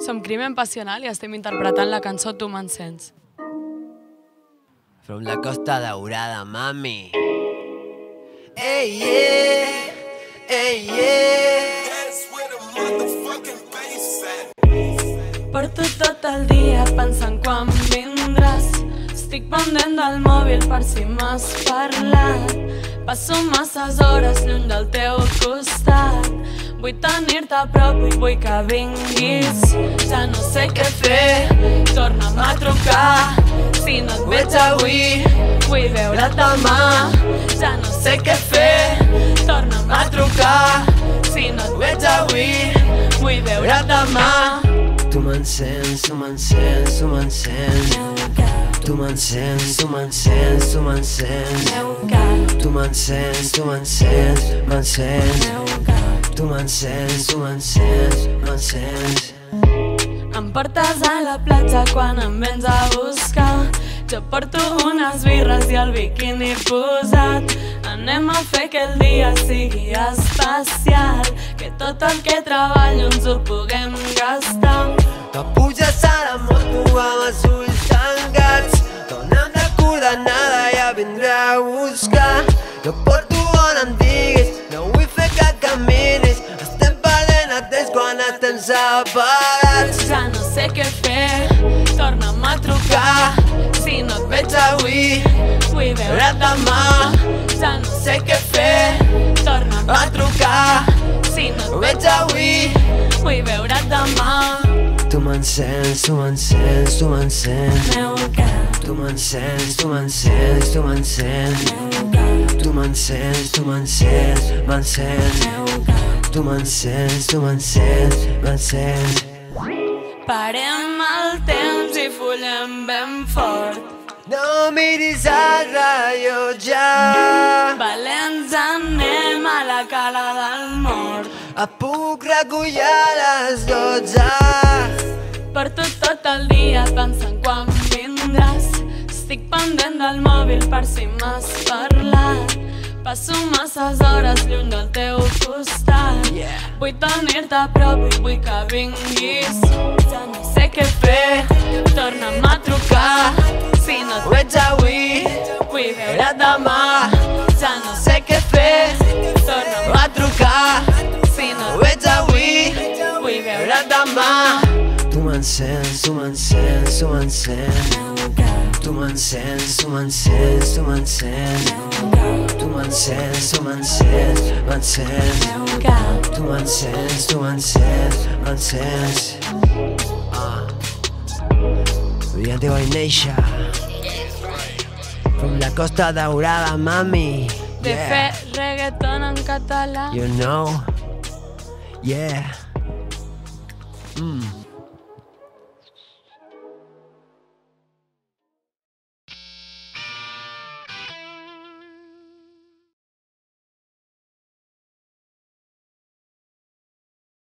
Som Crimen Passional i estem interpretant la cançó Tu m'encens. From la Costa Daurada, mami. Hey, yeah. Hey, yeah. That's where the motherfucking bass at. Porto tot el dia pensant quan vindràs. Estic pendent del mòbil per si m'has parlat. Passo masses hores lluny del teu costat. Vull tenir-te a prop i vull que vinguis. Ja no sé què fer, torna'm a trucar. Si no et veig avui, vull veure't demà. Ja no sé què fer, torna'm a trucar. Si no et veig avui, vull veure't demà. Tu m'encens, tu m'encens, tu m'encens. Tu m'encens, tu m'encens, tu m'encens. Tu m'encens, tu m'encens, m'encens. Tu m'encens, tu m'encens, m'encens. Em portes a la platja quan em vens a buscar. Jo porto unes birres i el biquini posat. Anem a fer que el dia sigui especial, que tot el que treballo ens ho puguem gastar. Que puges a la moto amb els ulls tancats. Dona'm de coordenada, ja vindré a buscar. Jo porto on em diguis, no vull fer que caminis. Estem perdent el temps quan estem separats. Ja no sé què fer, torna'm a trucar. Si no et veig avui, vull veure't demà. Ja no sé què fer, torna'm a trucar. Si no et veig avui, vull veure't demà. Tu m'encens, tu m'encens, tu m'encens. Meu cap, Tu m'encens, tu m'encens, tu m'encens. Tu m'encens, tu m'encens, m'encens. Tu m'encens, tu m'encens, m'encens. parem el temps i follem ben fort. No miris el rellotge. Valents anem a la cala del mort. Et puc recollir a les 12. Porto tot el dia pensant quan vindràs. Estic pendent del mòbil per si m'has parlat. Passo masses hores lluny del teu costat. Vull tenir-te a prop i vull que vinguis. Ja no sé què fer, torna'm a trucar. Si no et veig avui, vull veure't demà. Ja no sé què fer, torna'm a trucar. Si no et veig avui, vull veure't demà. Tu m'encens, tu m'encens, tu m'encens. Tu m'encens, tu m'encens, tu m'encens. Tu m'encens, tu m'encens, m'encens. Tu m'encens, tu m'encens, m'encens. Brillante by Neisha. From la Costa Daurada, mami. De fer reggaeton en català. You know? Yeah.